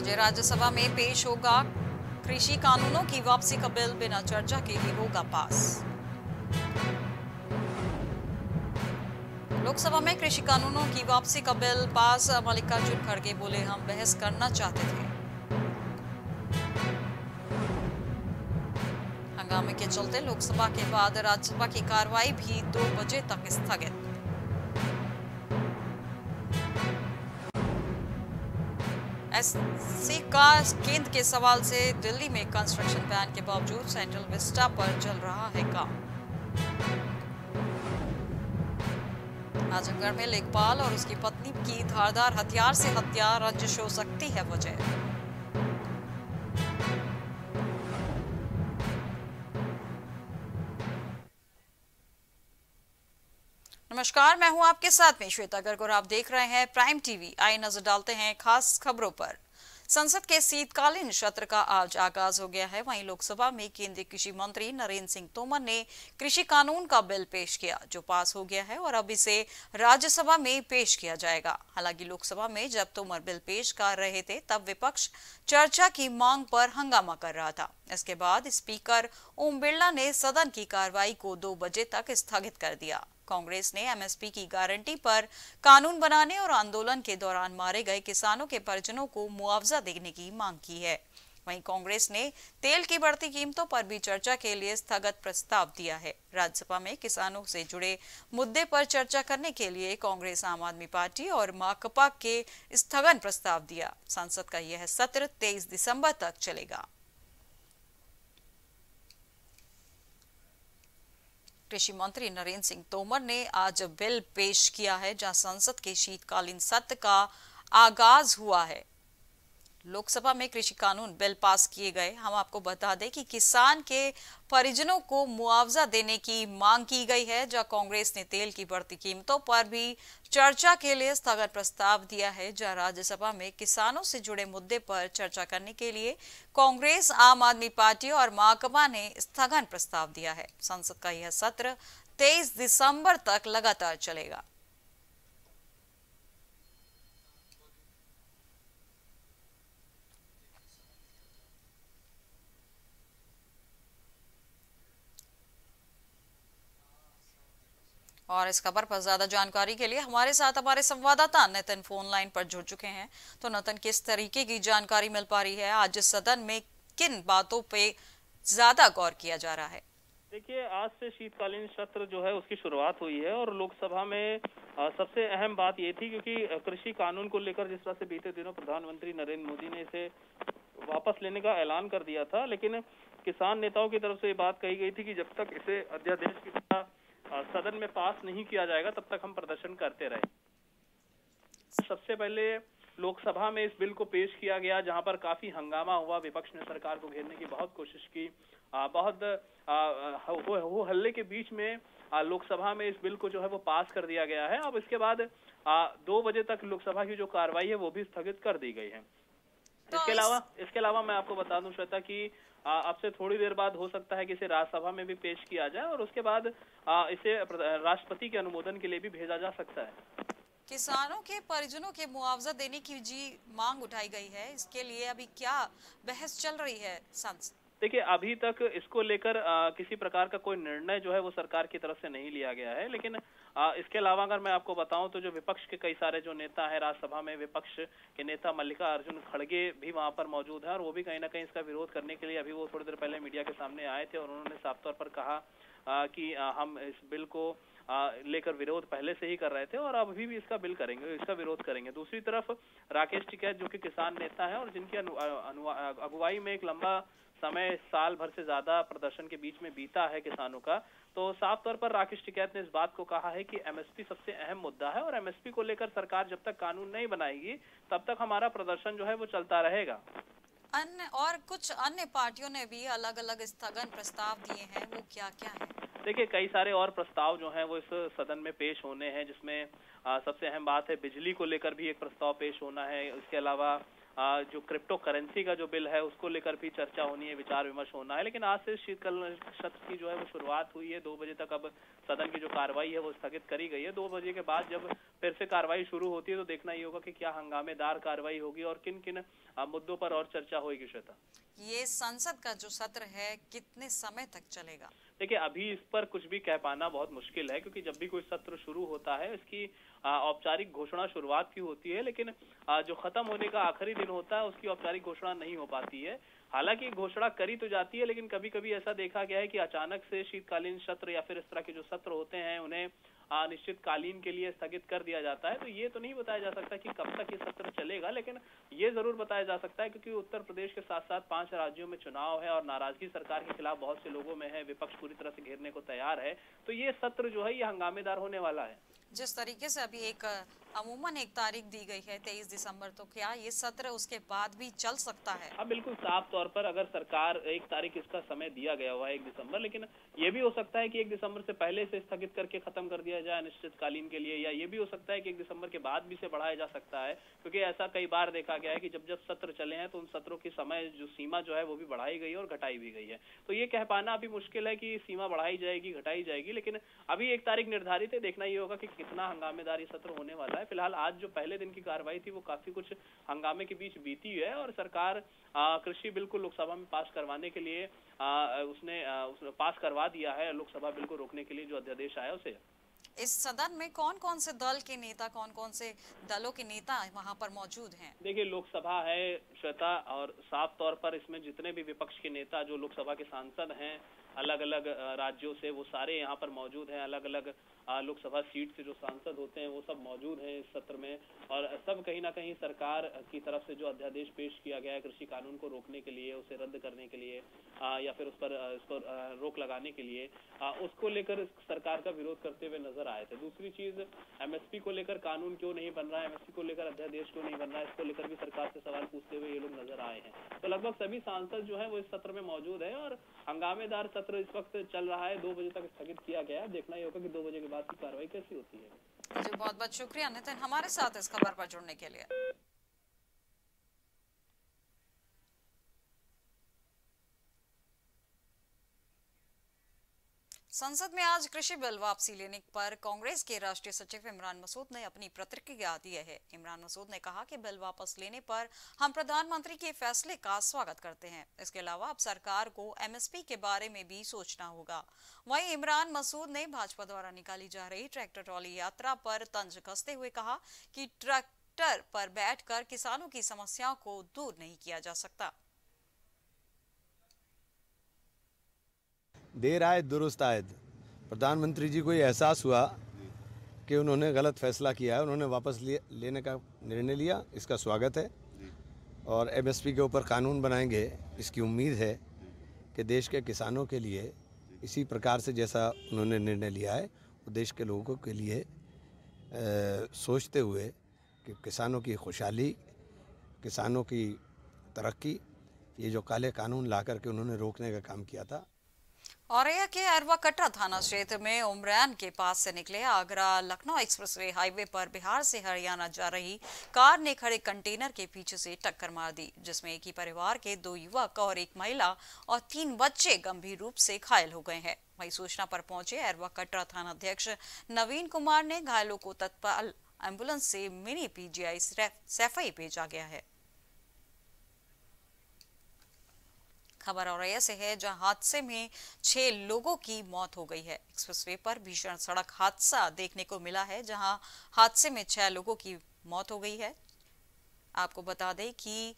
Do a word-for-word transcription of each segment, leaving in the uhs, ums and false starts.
बजे राज्यसभा में पेश होगा कृषि कानूनों की वापसी का बिल, बिना चर्चा के ही होगा पास। लोकसभा में कृषि कानूनों की वापसी का बिल पास, मल्लिकार्जुन खड़गे बोले हम बहस करना चाहते थे। हंगामे के चलते लोकसभा के बाद राज्यसभा की कार्रवाई भी दो बजे तक स्थगित। एससी का केंद्र के सवाल से दिल्ली में कंस्ट्रक्शन बैन के बावजूद सेंट्रल विस्टा पर चल रहा है काम। आजमगढ़ में लेखपाल और उसकी पत्नी की धारदार हथियार से हत्या, रंजिश हो सकती है वजह। नमस्कार, मैं हूं आपके साथ में श्वेता गर्ग और आप देख रहे हैं प्राइम टीवी। आइए नजर डालते हैं खास खबरों पर। संसद के शीतकालीन सत्र का आज आगाज हो गया है। वहीं लोकसभा में केंद्रीय कृषि मंत्री नरेंद्र सिंह तोमर ने कृषि कानून का बिल पेश किया, जो पास हो गया है और अब इसे राज्यसभा में पेश किया जाएगा। हालांकि लोकसभा में जब तोमर बिल पेश कर रहे थे तब विपक्ष चर्चा की मांग पर हंगामा कर रहा था। इसके बाद स्पीकर ओम बिरला ने सदन की कार्रवाई को दो बजे तक स्थगित कर दिया। कांग्रेस ने एमएसपी की गारंटी पर कानून बनाने और आंदोलन के दौरान मारे गए किसानों के परिजनों को मुआवजा देने की मांग की है। वहीं कांग्रेस ने तेल की बढ़ती कीमतों पर भी चर्चा के लिए स्थगन प्रस्ताव दिया है। राज्यसभा में किसानों से जुड़े मुद्दे पर चर्चा करने के लिए कांग्रेस, आम आदमी पार्टी और माकपा के स्थगन प्रस्ताव दिया। संसद का यह सत्र तेईस दिसंबर तक चलेगा। कृषि मंत्री नरेंद्र सिंह तोमर ने आज बिल पेश किया है, जहां संसद के शीतकालीन सत्र का आगाज हुआ है। लोकसभा में कृषि कानून बिल पास किए गए। हम आपको बता दें कि किसान के परिजनों को मुआवजा देने की मांग की गई है, जहां कांग्रेस ने तेल की बढ़ती कीमतों पर भी चर्चा के लिए स्थगन प्रस्ताव दिया है। जहां राज्यसभा में किसानों से जुड़े मुद्दे पर चर्चा करने के लिए कांग्रेस, आम आदमी पार्टी और माकपा ने स्थगन प्रस्ताव दिया है। संसद का यह सत्र तेईस दिसंबर तक लगातार चलेगा। और इस खबर पर ज्यादा जानकारी के लिए हमारे साथ हमारे संवाददाता नितिन फोन लाइन पर जुड़ चुके हैं। तो नितिन, किस तरीके की जानकारी मिल पा रही है? आज सदन में किन बातों पे ज्यादा गौर किया जा रहा है? देखिए, आज से शीतकालीन सत्र जो है उसकी शुरुआत हुई है और लोकसभा में सबसे अहम बात ये थी, क्योंकि कृषि कानून को लेकर जिस तरह से बीते दिनों प्रधानमंत्री नरेंद्र मोदी ने इसे वापस लेने का ऐलान कर दिया था, लेकिन किसान नेताओं की तरफ से ये बात कही गई थी कि जब तक इसे अध्यादेश की तरह सदन में पास नहीं किया जाएगा तब तक हम प्रदर्शन करते रहे। सबसे पहले लोकसभा में इस बिल को पेश किया गया, जहां पर काफी हंगामा हुआ। विपक्ष ने सरकार को घेरने की बहुत कोशिश की। आ, बहुत हो, हो हल्ले के बीच में लोकसभा में इस बिल को जो है वो पास कर दिया गया है। अब इसके बाद आ, दो बजे तक लोकसभा की जो कार्रवाई है वो भी स्थगित कर दी गई है। इसके अलावा इसके अलावा मैं आपको बता दूं श्वेता कि अब से थोड़ी देर बाद हो सकता है कि इसे राज्यसभा में भी पेश किया जाए और उसके बाद इसे राष्ट्रपति के अनुमोदन के लिए भी भेजा जा सकता है। किसानों के परिजनों के मुआवजा देने की जी मांग उठाई गई है, इसके लिए अभी क्या बहस चल रही है संसद? देखिए, अभी तक इसको लेकर किसी प्रकार का कोई निर्णय जो है वो सरकार की तरफ से नहीं लिया गया है, लेकिन आ, इसके अलावा अगर मैं आपको बताऊं तो जो विपक्ष के कई सारे जो नेता हैं राज्यसभा में, विपक्ष के नेता मल्लिकार्जुन खड़गे भी वहां पर मौजूद हैं और वो भी कहीं ना कहीं इसका विरोध करने के लिए अभी वो थोड़ी देर पहले मीडिया के सामने आए थे और उन्होंने साफ तौर पर कहा आ, कि आ, हम इस बिल को लेकर विरोध पहले से ही कर रहे थे और अभी भी इसका बिल करेंगे, इसका विरोध करेंगे। दूसरी तरफ राकेश टिकैत जो कि किसान नेता है और जिनकी अगुवाई में एक लंबा समय, साल भर से ज्यादा प्रदर्शन के बीच में बीता है किसानों का, तो साफ तौर पर राकेश टिकैत ने इस बात को कहा है कि एमएसपी सबसे अहम मुद्दा है और एमएसपी को लेकर सरकार जब तक कानून नहीं बनाएगी तब तक हमारा प्रदर्शन जो है वो चलता रहेगा। अन्य और कुछ अन्य पार्टियों ने भी अलग अलग स्थगन प्रस्ताव दिए हैं, वो क्या क्या है? देखिए, कई सारे और प्रस्ताव जो हैं वो इस सदन में पेश होने हैं, जिसमें सबसे अहम बात है बिजली को लेकर भी एक प्रस्ताव पेश होना है। इसके अलावा जो क्रिप्टो करेंसी का जो बिल है उसको लेकर भी चर्चा होनी है, विचार विमर्श होना है। लेकिन आज से शीतकालीन सत्र की जो है वो शुरुआत हुई है। दो बजे तक अब सदन की जो कार्रवाई है वो स्थगित करी गई है। दो बजे के बाद जब फिर से कार्रवाई शुरू होती है तो देखना ही होगा कि क्या हंगामेदार कार्रवाई होगी और किन किन मुद्दों पर और चर्चा होगी। श्वेता, ये संसद का जो सत्र है कितने समय तक चलेगा? देखिए, अभी इस पर कुछ भी कह पाना बहुत मुश्किल है, क्योंकि जब भी कोई सत्र शुरू होता है इसकी औपचारिक घोषणा शुरुआत की होती है, लेकिन जो खत्म होने का आखिरी दिन होता है उसकी औपचारिक घोषणा नहीं हो पाती है। हालांकि घोषणा करी तो जाती है, लेकिन कभी कभी ऐसा देखा गया है कि अचानक से शीतकालीन सत्र या फिर इस तरह के जो सत्र होते हैं उन्हें निश्चित कालीन के लिए स्थगित कर दिया जाता है। तो ये तो नहीं बताया जा सकता कि कब तक ये सत्र चलेगा, लेकिन ये जरूर बताया जा सकता है क्योंकि उत्तर प्रदेश के साथ साथ पांच राज्यों में चुनाव है और नाराजगी सरकार के खिलाफ बहुत से लोगों में है, विपक्ष पूरी तरह से घेरने को तैयार है। तो ये सत्र जो है ये हंगामेदार होने वाला है। जिस तरीके से अभी एक अमूमन एक तारीख दी गई है तेईस दिसंबर, तो क्या ये सत्र उसके बाद भी चल सकता है? हाँ, बिल्कुल साफ तौर पर अगर सरकार एक तारीख इसका समय दिया गया हुआ है एक दिसंबर, लेकिन ये भी हो सकता है कि एक दिसंबर से पहले से स्थगित करके खत्म कर दिया जाए अनिश्चितकालीन के लिए, या ये भी हो सकता है कि एक दिसंबर के बाद भी से बढ़ाया जा सकता है, क्योंकि ऐसा कई बार देखा गया है कि जब जब सत्र चले हैं तो उन सत्रों की समय जो सीमा जो है वो भी बढ़ाई गई है और घटाई भी गई है। तो ये कह पाना अभी मुश्किल है कि सीमा बढ़ाई जाएगी घटाई जाएगी, लेकिन अभी एक तारीख निर्धारित है। देखना ये होगा कि कितना हंगामेदार ये सत्र होने वाला है। फिलहाल आज जो पहले दिन की कार्रवाई थी वो काफी कुछ हंगामे के बीच बीती है और सरकार कृषि बिल को लोकसभा में पास करवाने के लिए आ, उसने, आ, उसने पास करवा दिया है। लोकसभा बिल को रोकने के लिए जो अध्यादेश आया उसे। इस सदन में कौन कौन से दल के नेता, कौन कौन से दलों के नेता वहां पर मौजूद हैं? देखिए, लोकसभा है श्वेता, और साफ तौर पर इसमें जितने भी विपक्ष के नेता जो लोकसभा के सांसद हैं अलग अलग राज्यों से, वो सारे यहाँ पर मौजूद हैं। अलग अलग लोकसभा सीट से जो सांसद होते हैं वो सब मौजूद हैं इस सत्र में, और सब कहीं ना कहीं सरकार की तरफ से जो अध्यादेश पेश किया गया है कृषि कानून को रोकने के लिए, उसे रद्द करने के लिए आ, या फिर उस पर इस पर रोक लगाने के लिए, आ, उसको लेकर सरकार का विरोध करते हुए नजर आए थे। दूसरी चीज, एमएसपी को लेकर कानून क्यों नहीं बन रहा है, एमएसपी को लेकर अध्यादेश क्यों नहीं बन रहा है, इसको लेकर भी सरकार से सवाल पूछते हुए ये लोग नजर आए हैं। तो लगभग सभी सांसद जो है वो इस सत्र में मौजूद है और हंगामेदार सत्र इस वक्त चल रहा है। दो बजे तक स्थगित किया गया है। देखना ही होगा कि दो बजे के बाद की कार्रवाई कैसी होती है। जी, बहुत बहुत शुक्रिया नितिन हमारे साथ इस खबर पर जुड़ने के लिए। संसद में आज कृषि बिल वापसी लेने पर कांग्रेस के राष्ट्रीय सचिव इमरान मसूद ने अपनी प्रतिक्रिया दी है। इमरान मसूद ने कहा कि बिल वापस लेने पर हम प्रधानमंत्री के फैसले का स्वागत करते हैं। इसके अलावा अब सरकार को एमएसपी के बारे में भी सोचना होगा। वहीं इमरान मसूद ने भाजपा द्वारा निकाली जा रही ट्रैक्टर ट्रॉली यात्रा पर तंज कसते हुए कहा कि ट्रैक्टर पर बैठकर किसानों की समस्याओं को दूर नहीं किया जा सकता। देर आए दुरुस्त आयद। प्रधानमंत्री जी को ये एहसास हुआ कि उन्होंने गलत फैसला किया है, उन्होंने वापस लिए लेने का निर्णय लिया, इसका स्वागत है। और एमएसपी के ऊपर कानून बनाएंगे, इसकी उम्मीद है कि देश के किसानों के लिए इसी प्रकार से जैसा उन्होंने निर्णय लिया है वो देश के लोगों के लिए ए, सोचते हुए कि किसानों की खुशहाली, किसानों की तरक्की, ये जो काले कानून ला करके उन्होंने रोकने का काम किया था। औरैया के अरवा कटरा थाना क्षेत्र में उमरैन के पास से निकले आगरा लखनऊ एक्सप्रेसवे हाईवे पर बिहार से हरियाणा जा रही कार ने खड़े कंटेनर के पीछे से टक्कर मार दी, जिसमें एक ही परिवार के दो युवक और एक महिला और तीन बच्चे गंभीर रूप से घायल हो गए हैं। वहीं सूचना पर पहुंचे अरवा कटरा थाना अध्यक्ष नवीन कुमार ने घायलों को तत्काल एम्बुलेंस से मिनी पीजीआई सैफई भेजा गया है। खबर औरैया से है, जहां हादसे में छह लोगों की मौत हो गई है। एक्सप्रेसवे पर भीषण सड़क हादसा देखने को मिला है, जहां हादसे में छह लोगों की मौत हो गई है। आपको बता दें कि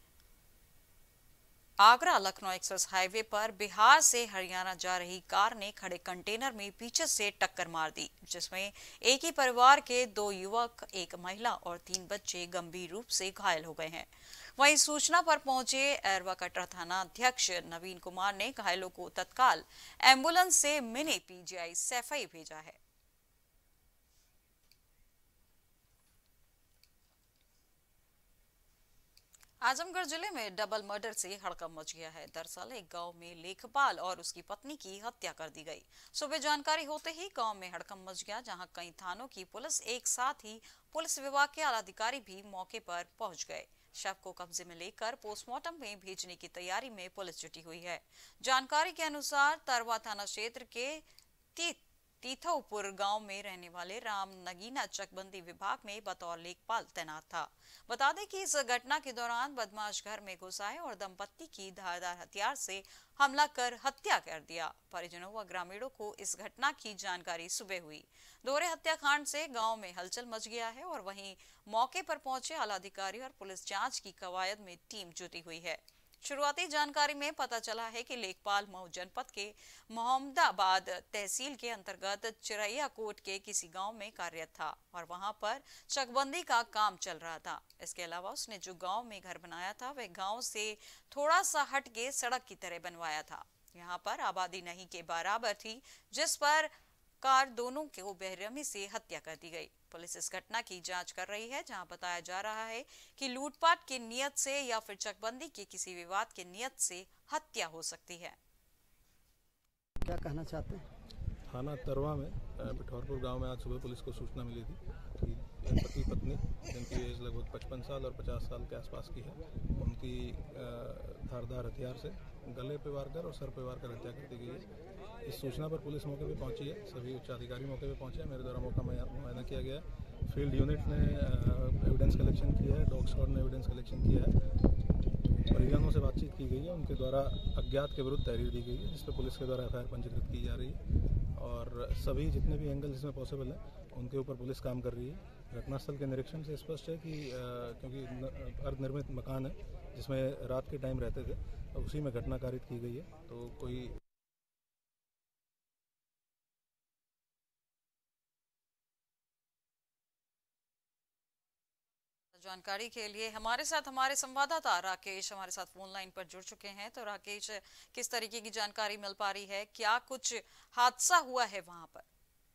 आगरा लखनऊ एक्सप्रेस हाईवे पर बिहार से हरियाणा जा रही कार ने खड़े कंटेनर में पीछे से टक्कर मार दी, जिसमें एक ही परिवार के दो युवक, एक महिला और तीन बच्चे गंभीर रूप से घायल हो गए हैं। वहीं सूचना पर पहुंचे अरवा कटरा थाना अध्यक्ष नवीन कुमार ने घायलों को तत्काल एम्बुलेंस से मिनी पीजीआई सैफई भेजा है। आजमगढ़ जिले में डबल मर्डर से हड़कंप मच गया है। दरअसल एक गांव में लेखपाल और उसकी पत्नी की हत्या कर दी गई। सुबह जानकारी होते ही गांव में हड़कंप मच गया, जहां कई थानों की पुलिस एक साथ ही पुलिस विभाग के आला अधिकारी भी मौके पर पहुंच गए। शव को कब्जे में लेकर पोस्टमार्टम में भेजने की तैयारी में पुलिस जुटी हुई है। जानकारी के अनुसार तरवा थाना क्षेत्र के ती तीथौपुर गांव में रहने वाले राम नगीना चकबंदी विभाग में बतौर लेखपाल तैनात था। बता दें कि इस घटना के दौरान बदमाश घर में घुस आए और दंपत्ति की धारदार हथियार से हमला कर हत्या कर दिया। परिजनों व ग्रामीणों को इस घटना की जानकारी सुबह हुई। दोहरे हत्याकांड से गांव में हलचल मच गया है और वहीं मौके पर पहुंचे आला अधिकारी और पुलिस जांच की कवायद में टीम जुटी हुई है। शुरुआती जानकारी में पता चला है कि लेखपाल मऊ जनपद के मोहम्मदाबाद तहसील के अंतर्गत चिरैया कोट के किसी गांव में कार्यरत था और वहां पर चकबंदी का काम चल रहा था। इसके अलावा उसने जो गांव में घर बनाया था वह गांव से थोड़ा सा हट के सड़क की तरह बनवाया था। यहां पर आबादी नहीं के बराबर थी, जिस पर कार दोनों को बेरहमी से हत्या कर दी गई। पुलिस इस घटना की जांच कर रही है, जहां बताया जा रहा है कि लूटपाट की नियत से या फिर चकबंदी के किसी विवाद के नियत से हत्या हो सकती है। क्या कहना चाहते हैं? थाना तरवा में पिठौरपुर गांव में आज सुबह पुलिस को सूचना मिली थी कि पति पत्नी जिनकी एज लगभग पचपन साल और पचास साल के आसपास की है, उनकी धारदार हथियार से गले पे वार कर और सर पे वार कर हत्या कर दी गई है। इस सूचना पर पुलिस मौके पे पहुंची है, सभी उच्च अधिकारी मौके पे पहुंचे हैं। मेरे द्वारा मौका मुआयना किया गया है। फील्ड यूनिट ने एविडेंस कलेक्शन किया है, डॉग स्क्वाड ने एविडेंस कलेक्शन किया है, परिजनों से बातचीत की गई है, उनके द्वारा अज्ञात के विरुद्ध तहरीर दी गई है, जिस पर पुलिस के द्वारा एफ आई आर पंजीकृत की जा रही है और सभी जितने भी एंगल इसमें पॉसिबल है उनके ऊपर पुलिस काम कर रही है। घटनास्थल के निरीक्षण से स्पष्ट है कि आ, क्योंकि अर्धनिर्मित मकान है जिसमें रात के टाइम रहते थे, तो उसी में घटना कारित की गई है। तो कोई जानकारी के लिए हमारे साथ हमारे संवाददाता राकेश हमारे साथ फोन लाइन पर जुड़ चुके हैं। तो राकेश, किस तरीके की जानकारी मिल पा रही है? क्या कुछ हादसा हुआ है वहां पर?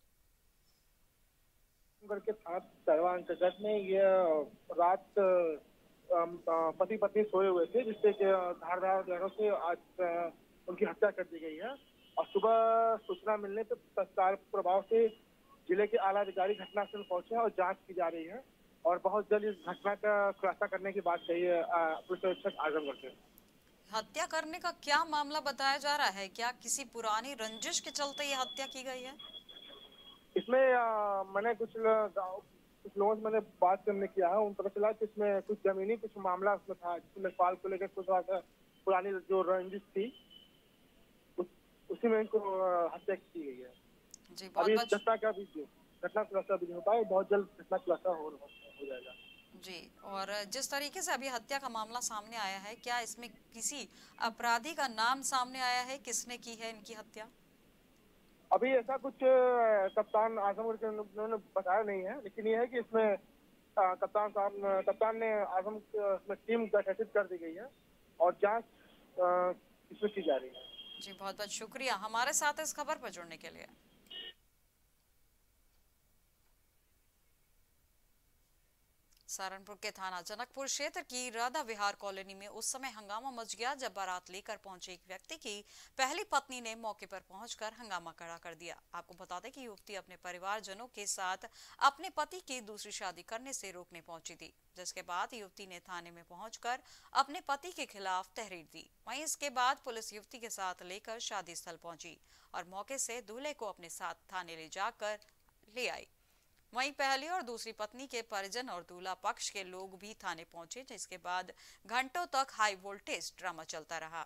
के तरवा अंतर्गत में ये रात पति पत्नी सोए हुए थे, जिससे धारदार हथियारों से आज उनकी हत्या कर दी गई है और सुबह सूचना मिलने पर तत्काल प्रभाव से जिले के आला अधिकारी घटनास्थल पहुंचे और जांच की जा रही है और बहुत जल्द इस घटना का खुलासा करने की बात कही है पुलिस अधीक्षक आजमगढ़ से। हत्या करने का क्या मामला बताया जा रहा है? क्या किसी पुरानी रंजिश के चलते ये हत्या की गई है? इसमें आ, मैंने कुछ कुछ लोगों से मैंने बात करने किया है, उन पता चला कि इसमें कुछ जमीनी कुछ मामला उसमें था, जिसमें लेखपाल को लेकर कुछ पुरानी जो रंजिश थी उस, उसी में इनको हत्या की गई है। जी, बहुत अभी बहुत घटना का भी घटना खुलासा भी नहीं होता है, बहुत जल्द घटना खुलासा हो, हो जाएगा। जी, और जिस तरीके से अभी हत्या का मामला सामने आया है, क्या इसमें किसी अपराधी का नाम सामने आया है? किसने की है इनकी हत्या? अभी ऐसा कुछ कप्तान आजमगढ़ के उन्होंने बताया नहीं है, लेकिन ये है कि इसमें कप्तान साहब कप्तान ने आजम इसमें टीम गठित कर दी गई है और जांच इसमें की जा रही है। जी, बहुत बहुत शुक्रिया हमारे साथ इस खबर पर जुड़ने के लिए। सहारनपुर के थाना जनकपुर क्षेत्र की राधा विहार कॉलोनी में उस समय हंगामा मच गया जब बारात लेकर पहुंचे एक व्यक्ति की पहली पत्नी ने मौके पर पहुंचकर हंगामा खड़ा कर दिया। आपको बता दें कि युवती अपने परिवारजनों के साथ अपने पति की दूसरी शादी करने से रोकने पहुंची थी, जिसके बाद युवती ने थाने में पहुंचकर अपने पति के खिलाफ तहरीर दी। वहीं इसके बाद पुलिस युवती के साथ लेकर शादी स्थल पहुंची और मौके से दूल्हे को अपने साथ थाने ले जाकर ले आई। वहीं पहली और दूसरी पत्नी के परिजन और दूल्हा पक्ष के लोग भी थाने पहुंचे, जिसके बाद घंटों तक हाई वोल्टेज ड्रामा चलता रहा।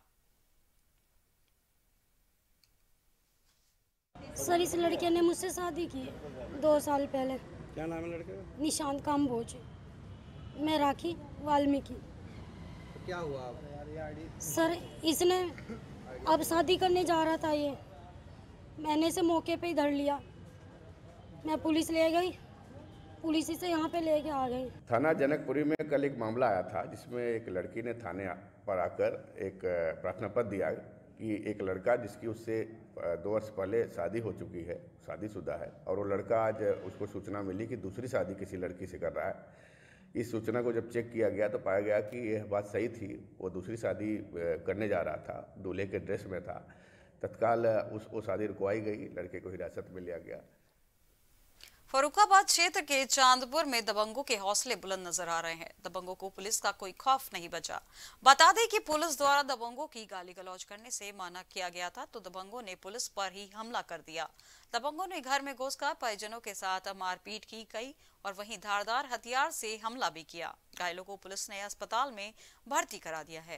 सर, इस लड़के ने मुझसे शादी की है दो साल पहले। क्या नाम है लड़के का? निशांत काम्बोज। मैं राखी वाल्मीकि। तो क्या हुआ अब? सर, इसने अब शादी करने जा रहा था, ये मैंने इसे मौके पे ही धर लिया। मैं पुलिस ले गई, पुलिस से यहाँ पे लेके आ गई। थाना जनकपुरी में कल एक मामला आया था जिसमें एक लड़की ने थाने पर आकर एक प्रार्थना पत्र दिया कि एक लड़का जिसकी उससे दो वर्ष पहले शादी हो चुकी है, शादीशुदा है, और वो लड़का आज उसको सूचना मिली कि दूसरी शादी किसी लड़की से कर रहा है। इस सूचना को जब चेक किया गया तो पाया गया कि यह बात सही थी, वो दूसरी शादी करने जा रहा था, दूल्हे के ड्रेस में था। तत्काल उस वो शादी रुकवाई गई, लड़के को हिरासत में लिया गया। फर्रुखाबाद क्षेत्र के चांदपुर में दबंगों के हौसले बुलंद नजर आ रहे हैं। दबंगों को पुलिस का कोई खौफ नहीं बचा। बता दें कि पुलिस द्वारा दबंगों की गाली गलौज करने से मना किया गया था, तो दबंगों ने पुलिस पर ही हमला कर दिया। दबंगों ने घर में घुसकर परिजनों के साथ मारपीट की गई और वहीं धारदार हथियार से हमला भी किया। घायलों को पुलिस ने अस्पताल में भर्ती करा दिया है।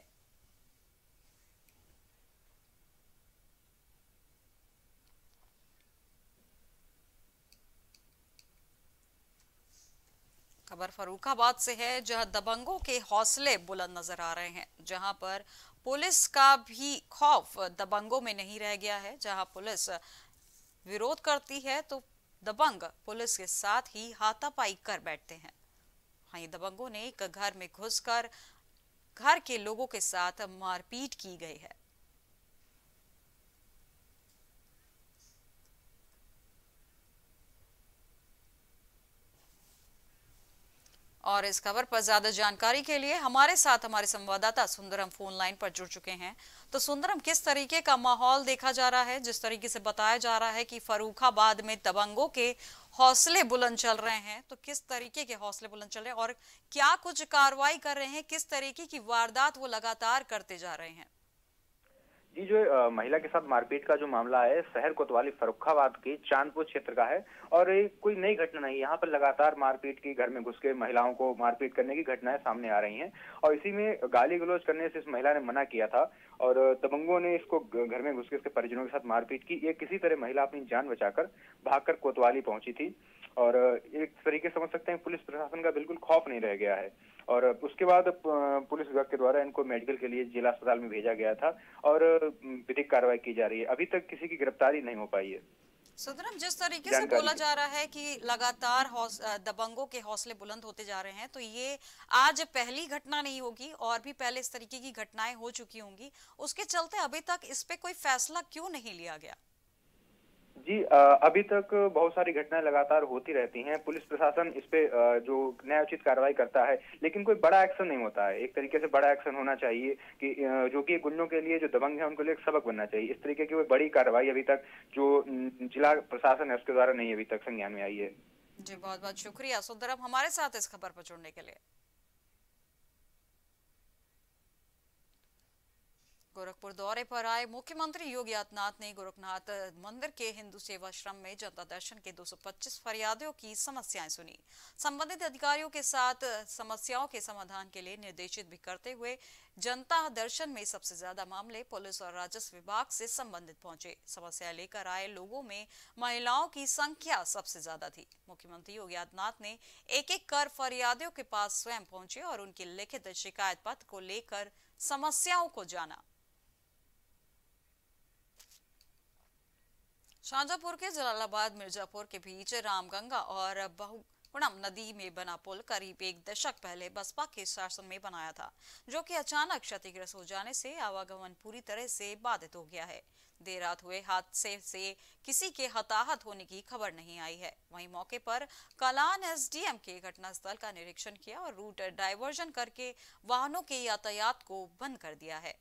खबर फर्रुखाबाद से है, जहां दबंगों के हौसले बुलंद नजर आ रहे हैं, जहां पर पुलिस का भी खौफ दबंगों में नहीं रह गया है। जहां पुलिस विरोध करती है तो दबंग पुलिस के साथ ही हाथापाई कर बैठते हैं। वहीं दबंगों ने एक घर में घुसकर घर के लोगों के साथ मारपीट की गई है। और इस खबर पर ज्यादा जानकारी के लिए हमारे साथ हमारे संवाददाता सुंदरम फोन लाइन पर जुड़ चुके हैं। तो सुंदरम, किस तरीके का माहौल देखा जा रहा है? जिस तरीके से बताया जा रहा है कि फर्रुखाबाद में दबंगों के हौसले बुलंद चल रहे हैं, तो किस तरीके के हौसले बुलंद चल रहे हैं और क्या कुछ कार्रवाई कर रहे हैं? किस तरीके की वारदात वो लगातार करते जा रहे हैं? जी, जो आ, महिला के साथ मारपीट का जो मामला है शहर कोतवाली फर्रुखाबाद के चांदपुर क्षेत्र का है और ये कोई नई घटना नहीं। यहाँ पर लगातार मारपीट की, घर में घुस के महिलाओं को मारपीट करने की घटनाएं सामने आ रही हैं और इसी में गाली गलौज करने से इस महिला ने मना किया था और दबंगों ने इसको घर में घुस के इसके परिजनों के साथ मारपीट की। ये किसी तरह महिला अपनी जान बचाकर भागकर कोतवाली पहुंची थी और एक तरीके समझ सकते हैं पुलिस प्रशासन का बिल्कुल खौफ नहीं रह गया है। और उसके बाद पुलिस विभाग के द्वारा इनको मेडिकल के लिए जिला अस्पताल में भेजा गया था और विधिक कार्रवाई की जा रही है। अभी तक किसी की गिरफ्तारी नहीं हो पाई है। सुंदरम, जिस तरीके से बोला जा रहा है कि लगातार दबंगों के हौसले बुलंद होते जा रहे हैं, तो ये आज पहली घटना नहीं होगी और भी पहले इस तरीके की घटनाएं हो चुकी होंगी। उसके चलते अभी तक इस पे कोई फैसला क्यों नहीं लिया गया? जी, अभी तक बहुत सारी घटनाएं लगातार होती रहती हैं। पुलिस प्रशासन इस पे जो न्यायोचित कार्रवाई करता है, लेकिन कोई बड़ा एक्शन नहीं होता है। एक तरीके से बड़ा एक्शन होना चाहिए कि जो कि गुंडों के लिए, जो दबंग है, उनको लिए एक सबक बनना चाहिए। इस तरीके की कोई बड़ी कार्रवाई अभी तक जो जिला प्रशासन है उसके द्वारा नहीं अभी तक संज्ञान में आई है। जी, बहुत बहुत शुक्रिया सुंदरम हमारे साथ इस खबर पर जुड़ने के लिए। गोरखपुर दौरे पर आए मुख्यमंत्री योगी आदित्यनाथ ने गोरखनाथ मंदिर के हिंदू सेवाश्रम में जनता दर्शन के दो सौ पच्चीस फरियादियों की समस्याएं सुनी। संबंधित अधिकारियों के साथ समस्याओं के समाधान के लिए निर्देशित भी करते हुए जनता दर्शन में सबसे ज्यादा मामले पुलिस और राजस्व विभाग से संबंधित पहुंचे। समस्या लेकर आए लोगों में महिलाओं की संख्या सबसे ज्यादा थी। मुख्यमंत्री योगी आदित्यनाथ ने एक एक कर फरियादियों के पास स्वयं पहुंचे और उनकी लिखित शिकायत पत्र को लेकर समस्याओं को जाना। शाहजहांपुर के जलालाबाद मिर्जापुर के बीच रामगंगा और बहुगुणम नदी में बना पुल करीब एक दशक पहले बसपा के शासन में बनाया था, जो कि अचानक क्षतिग्रस्त हो जाने से आवागमन पूरी तरह से बाधित हो गया है। देर रात हुए हादसे से किसी के हताहत होने की खबर नहीं आई है। वहीं मौके पर कलान एसडीएम के घटनास्थल का निरीक्षण किया और रूट डायवर्जन करके वाहनों के यातायात को बंद कर दिया है।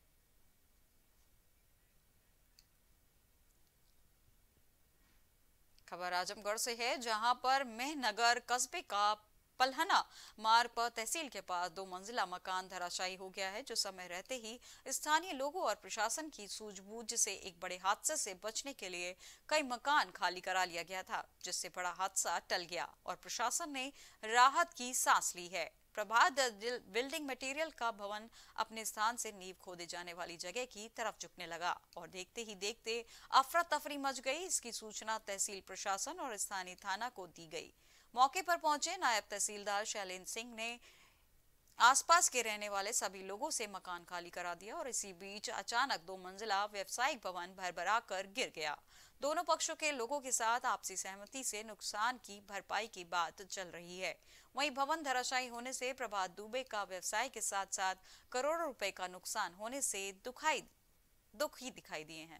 खबर आजमगढ़ से है, जहां पर मेहनगर कस्बे का पलहना मार्ग पर तहसील के पास दो मंजिला मकान धराशायी हो गया है, जो समय रहते ही स्थानीय लोगों और प्रशासन की सूझबूझ से एक बड़े हादसे से बचने के लिए कई मकान खाली करा लिया गया था, जिससे बड़ा हादसा टल गया और प्रशासन ने राहत की सांस ली है। प्रभात बिल्डिंग मटेरियल का भवन अपने स्थान से नींव खोदे जाने वाली जगह की तरफ झुकने लगा और देखते ही देखते अफरा तफरी मच गई। इसकी सूचना तहसील प्रशासन और स्थानीय थाना को दी गई। मौके पर पहुंचे नायब तहसीलदार शैलेंद्र सिंह ने आसपास के रहने वाले सभी लोगों से मकान खाली करा दिया और इसी बीच अचानक दो मंजिला व्यवसायिक भवन भरभरा कर गिर गया। दोनों पक्षों के लोगों के साथ आपसी सहमति से नुकसान की भरपाई की बात चल रही है। वहीं भवन धराशायी होने से प्रभात दुबे का व्यवसाय के साथ साथ करोड़ों रुपए का नुकसान होने से दुखाई दुख ही दिखाई दिए हैं।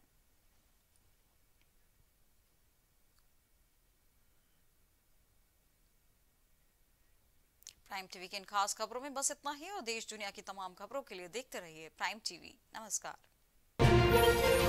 प्राइम टीवी के इन खास खबरों में बस इतना ही और देश दुनिया की तमाम खबरों के लिए देखते रहिए प्राइम टीवी। नमस्कार।